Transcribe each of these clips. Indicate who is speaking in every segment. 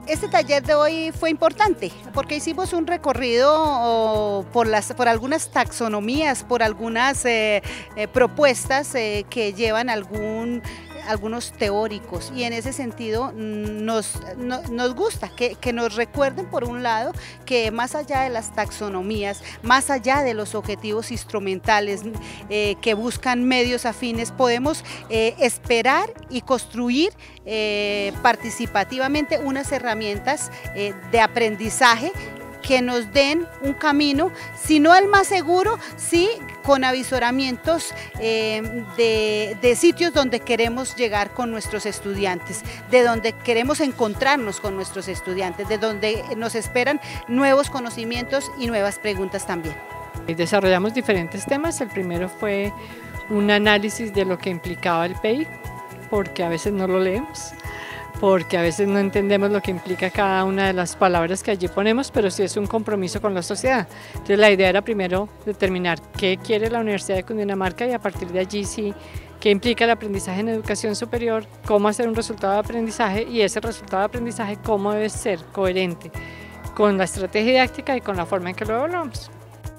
Speaker 1: Este taller de hoy fue importante porque hicimos un recorrido por algunas taxonomías, por algunas propuestas que llevan algunos teóricos, y en ese sentido nos gusta que nos recuerden, por un lado, que más allá de las taxonomías, más allá de los objetivos instrumentales que buscan medios afines, podemos esperar y construir participativamente unas herramientas de aprendizaje que nos den un camino, si no el más seguro, sí con avisoramientos de sitios donde queremos llegar con nuestros estudiantes, de donde queremos encontrarnos con nuestros estudiantes, de donde nos esperan nuevos conocimientos y nuevas preguntas también.
Speaker 2: Desarrollamos diferentes temas. El primero fue un análisis de lo que implicaba el PEI, porque a veces no lo leemos, porque a veces no entendemos lo que implica cada una de las palabras que allí ponemos, pero sí es un compromiso con la sociedad. Entonces la idea era primero determinar qué quiere la Universidad de Cundinamarca, y a partir de allí sí qué implica el aprendizaje en educación superior, cómo hacer un resultado de aprendizaje, y ese resultado de aprendizaje cómo debe ser coherente con la estrategia didáctica y con la forma en que lo evaluamos.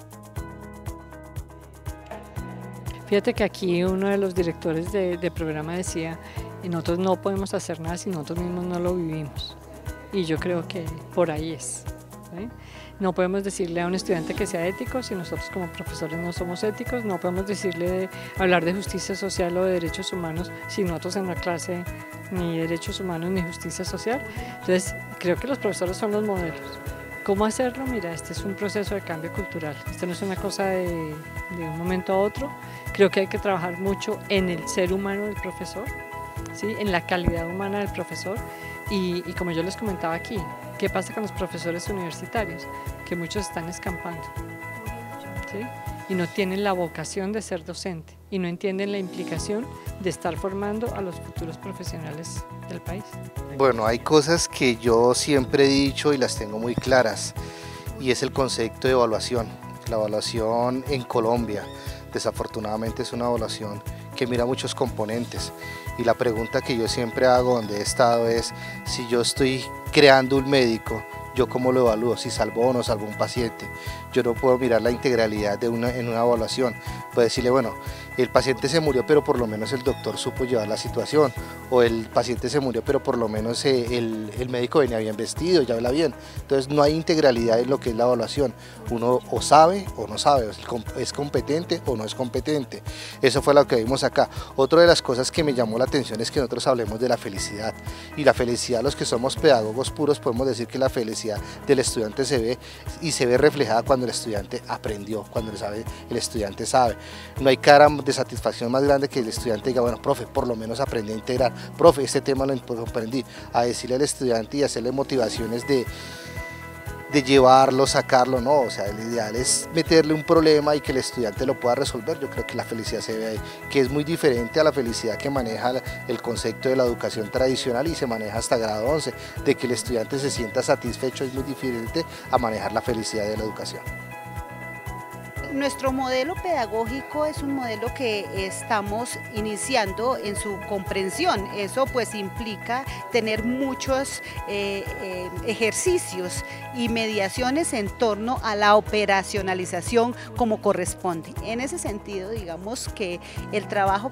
Speaker 2: Fíjate que aquí uno de los directores de programa decía: y nosotros no podemos hacer nada si nosotros mismos no lo vivimos, y yo creo que por ahí es, ¿sí? No podemos decirle a un estudiante que sea ético si nosotros como profesores no somos éticos, no podemos hablar de justicia social o de derechos humanos si nosotros en la clase ni derechos humanos ni justicia social. Entonces creo que los profesores son los modelos. ¿Cómo hacerlo? Mira, este es un proceso de cambio cultural, esto no es una cosa de un momento a otro. Creo que hay que trabajar mucho en el ser humano del profesor, ¿sí? En la calidad humana del profesor, y como yo les comentaba aquí, ¿qué pasa con los profesores universitarios? Que muchos están escampando, ¿sí? Y no tienen la vocación de ser docente, y no entienden la implicación de estar formando a los futuros profesionales del país.
Speaker 3: Bueno, hay cosas que yo siempre he dicho y las tengo muy claras, y es el concepto de evaluación. La evaluación en Colombia, desafortunadamente, es una evaluación que mira muchos componentes, y la pregunta que yo siempre hago donde he estado es: si yo estoy creando un médico, ¿yo cómo lo evalúo? Si salvó o no salvó un paciente. Yo no puedo mirar la integralidad en una evaluación. Puedo decirle, bueno, el paciente se murió, pero por lo menos el doctor supo llevar la situación, o el paciente se murió, pero por lo menos el médico venía bien vestido, ya habla bien. Entonces no hay integralidad en lo que es la evaluación. Uno o sabe o no sabe, es competente o no es competente. Eso fue lo que vimos acá. Otra de las cosas que me llamó la atención es que nosotros hablemos de la felicidad, y la felicidad, los que somos pedagogos puros podemos decir que la felicidad del estudiante se ve reflejada cuando el estudiante aprendió, cuando el estudiante sabe. No hay cara de satisfacción más grande que el estudiante diga: bueno, profe, por lo menos aprendí a integrar, profe, este tema lo aprendí, a decirle al estudiante y hacerle motivaciones de llevarlo, sacarlo. No, o sea, el ideal es meterle un problema y que el estudiante lo pueda resolver. Yo creo que la felicidad se ve ahí, que es muy diferente a la felicidad que maneja el concepto de la educación tradicional y se maneja hasta grado 11, de que el estudiante se sienta satisfecho. Es muy diferente a manejar la felicidad de la educación.
Speaker 1: Nuestro modelo pedagógico es un modelo que estamos iniciando en su comprensión. Eso pues implica tener muchos ejercicios y mediaciones en torno a la operacionalización como corresponde. En ese sentido, digamos que el trabajo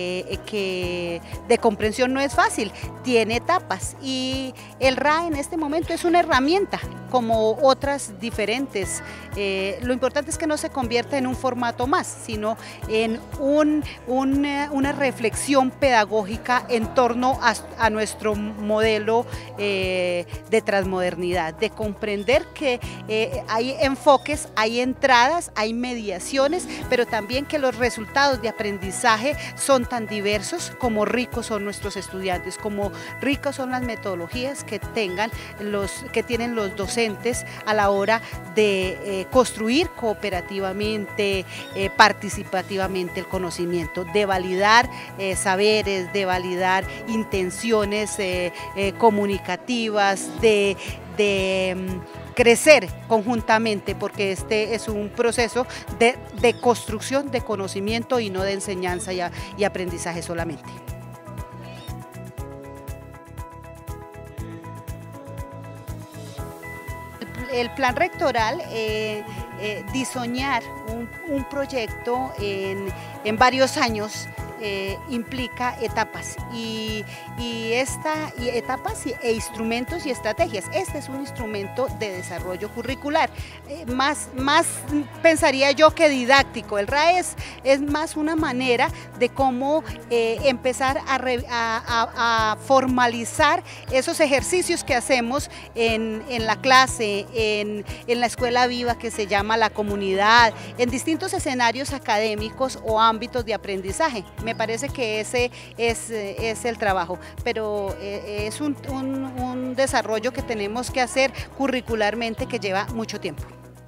Speaker 1: de comprensión no es fácil, tiene etapas, y el RA en este momento es una herramienta como otras diferentes. Lo importante es que no se convierta en un formato más, sino en una reflexión pedagógica en torno a nuestro modelo de transmodernidad, de comprender que hay enfoques, hay entradas, hay mediaciones, pero también que los resultados de aprendizaje son tan diversos como ricos son nuestros estudiantes, como ricos son las metodologías que tienen los docentes a la hora de construir cooperativamente, participativamente el conocimiento, de validar saberes, de validar intenciones comunicativas, de crecer conjuntamente, porque este es un proceso de construcción de conocimiento y no de enseñanza y aprendizaje solamente. el plan rectoral, diseñar un proyecto en varios años implica etapas etapas e instrumentos y estrategias. Este es un instrumento de desarrollo curricular, más pensaría yo que didáctico. El RAE es más una manera de cómo empezar a formalizar esos ejercicios que hacemos en la clase, en la escuela viva que se llama la comunidad, en distintos escenarios académicos o ámbitos de aprendizaje. Me parece que ese es el trabajo, pero es un desarrollo que tenemos que hacer curricularmente que lleva mucho tiempo.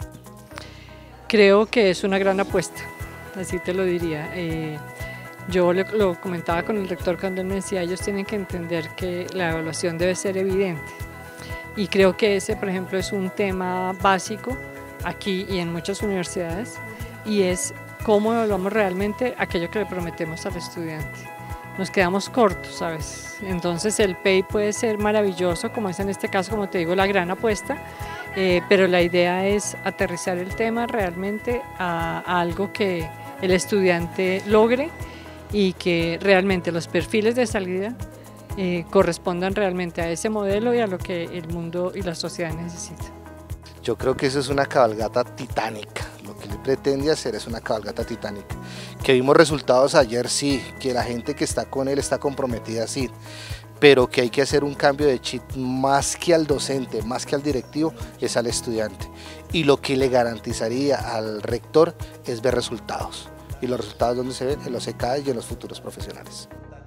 Speaker 2: Creo que es una gran apuesta, así te lo diría. Yo lo comentaba con el rector cuando él me decía, ellos tienen que entender que la evaluación debe ser evidente. Y creo que ese, por ejemplo, es un tema básico aquí y en muchas universidades, y es cómo evaluamos realmente aquello que le prometemos al estudiante. Nos quedamos cortos, ¿sabes? Entonces el PEI puede ser maravilloso, como es en este caso, como te digo, la gran apuesta, pero la idea es aterrizar el tema realmente a algo que el estudiante logre y que realmente los perfiles de salida correspondan realmente a ese modelo y a lo que el mundo y la sociedad necesitan.
Speaker 3: Yo creo que eso es una cabalgata titánica. Lo que él pretende hacer es una cabalgata titánica. Que vimos resultados ayer, sí, que la gente que está con él está comprometida, sí, pero que hay que hacer un cambio de chip más que al docente, más que al directivo, es al estudiante. Y lo que le garantizaría al rector es ver resultados. Y los resultados, ¿dónde se ven? En los ECADES y en los futuros profesionales.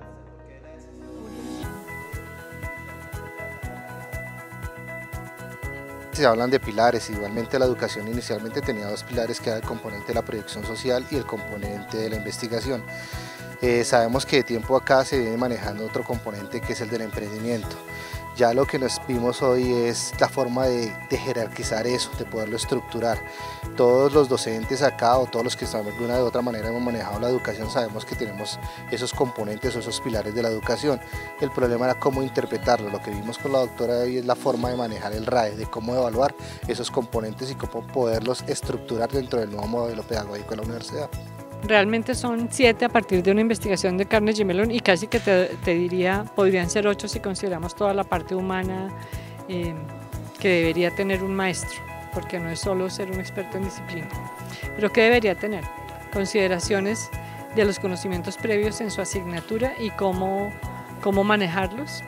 Speaker 3: Se hablan de pilares, igualmente la educación inicialmente tenía dos pilares, que era el componente de la proyección social y el componente de la investigación. Sabemos que de tiempo acá se viene manejando otro componente, que es el del emprendimiento. Ya lo que nos vimos hoy es la forma de jerarquizar eso, de poderlo estructurar. Todos los docentes acá, o todos los que de alguna u otra manera hemos manejado la educación, sabemos que tenemos esos componentes o esos pilares de la educación. El problema era cómo interpretarlo. Lo que vimos con la doctora hoy es la forma de manejar el RAE, de cómo evaluar esos componentes y cómo poderlos estructurar dentro del nuevo modelo pedagógico de la universidad.
Speaker 2: Realmente son 7 a partir de una investigación de Carnegie Mellon, y casi que te diría, podrían ser 8 si consideramos toda la parte humana que debería tener un maestro, porque no es solo ser un experto en disciplina. Pero ¿qué debería tener? Consideraciones de los conocimientos previos en su asignatura y cómo manejarlos.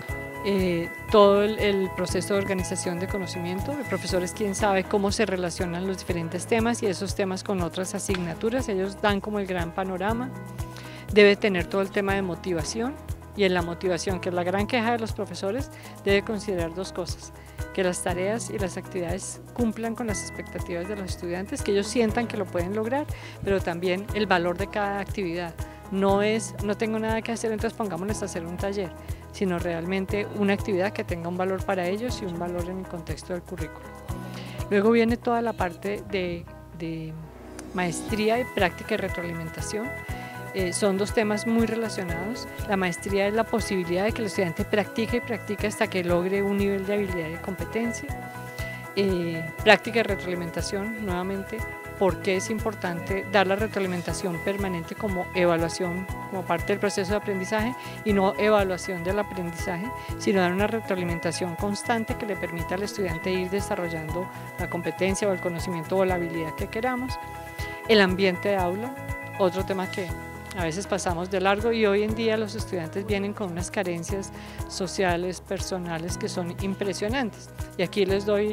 Speaker 2: Todo el proceso de organización de conocimiento. El profesor es quien sabe cómo se relacionan los diferentes temas y esos temas con otras asignaturas. Ellos dan como el gran panorama. Debe tener todo el tema de motivación, y en la motivación, que es la gran queja de los profesores, debe considerar 2 cosas: que las tareas y las actividades cumplan con las expectativas de los estudiantes, que ellos sientan que lo pueden lograr, pero también el valor de cada actividad. No es, no tengo nada que hacer, entonces pongámonos a hacer un taller, sino realmente una actividad que tenga un valor para ellos y un valor en el contexto del currículo. Luego viene toda la parte de maestría y práctica y retroalimentación. Son 2 temas muy relacionados. La maestría es la posibilidad de que el estudiante practique y practique hasta que logre un nivel de habilidad y de competencia. Práctica y retroalimentación, nuevamente, porque es importante dar la retroalimentación permanente como evaluación, como parte del proceso de aprendizaje, y no evaluación del aprendizaje, sino dar una retroalimentación constante que le permita al estudiante ir desarrollando la competencia o el conocimiento o la habilidad que queramos. El ambiente de aula, otro tema que a veces pasamos de largo, y hoy en día los estudiantes vienen con unas carencias sociales, personales, que son impresionantes. Y aquí les doy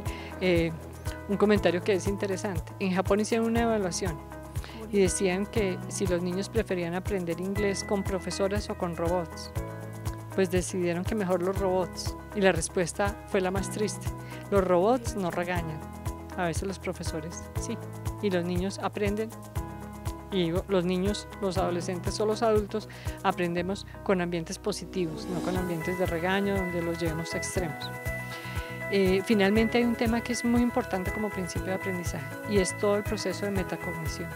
Speaker 2: un comentario que es interesante. En Japón hicieron una evaluación y decían que si los niños preferían aprender inglés con profesoras o con robots, pues decidieron que mejor los robots, y la respuesta fue la más triste: los robots no regañan, a veces los profesores sí, y los niños aprenden. Y los niños, los adolescentes o los adultos aprendemos con ambientes positivos, no con ambientes de regaño donde los llevemos a extremos. Finalmente hay un tema que es muy importante como principio de aprendizaje, y es todo el proceso de metacognición.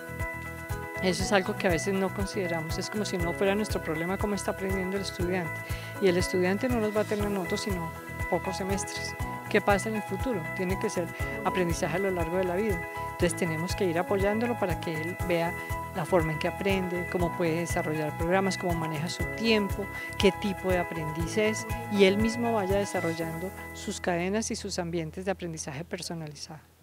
Speaker 2: Eso es algo que a veces no consideramos. Es como si no fuera nuestro problema cómo está aprendiendo el estudiante, y el estudiante no nos va a tener nosotros sino pocos semestres. ¿qué pasa en el futuro? Tiene que ser aprendizaje a lo largo de la vida. Entonces tenemos que ir apoyándolo para que él vea la forma en que aprende, cómo puede desarrollar programas, cómo maneja su tiempo, qué tipo de aprendiz es, y él mismo vaya desarrollando sus cadenas y sus ambientes de aprendizaje personalizado.